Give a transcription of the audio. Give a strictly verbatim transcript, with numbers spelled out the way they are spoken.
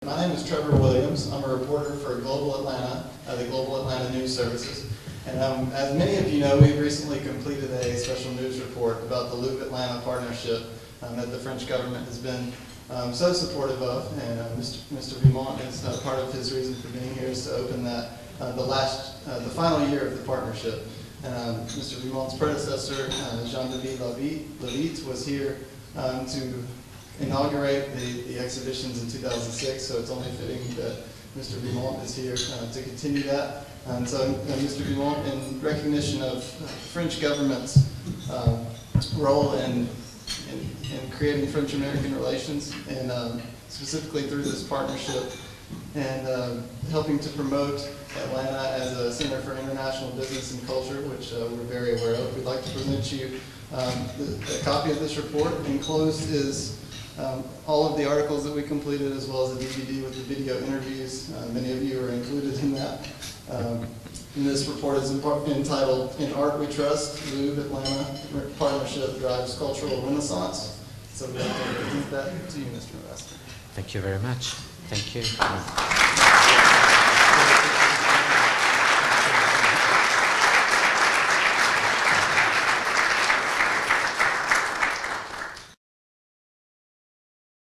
My name is Trevor Williams. I'm a reporter for Global Atlanta, uh, the Global Atlanta News Services. And um, as many of you know, we've recently completed a special news report about the Louvre Atlanta partnership um, that the French government has been um, so supportive of. And uh, Mister Mister Vimont is uh, part of his reason for being here is to open that uh, the last, uh, the final year of the partnership. And um, Mister Vimont's predecessor, uh, Jean-David Levitte, was here um, to inaugurate the, the exhibitions in two thousand six, so it's only fitting that Mister Vimont is here uh, to continue that. And so uh, Mister Vimont, in recognition of uh, the French government's um, role in, in, in creating French-American relations, and um, specifically through this partnership, and uh, helping to promote Atlanta as a center for international business and culture, which uh, we're very aware of. We'd like to present you um, the, a copy of this report. Enclosed is Um, all of the articles that we completed, as well as a D V D with the video interviews. Uh, many of you are included in that. Um, and this report is entitled, "In Art We Trust, Louvre Atlanta Partnership Drives Cultural Renaissance." So we'd like to present that to you, Mister Investor. Thank you very much. Thank you.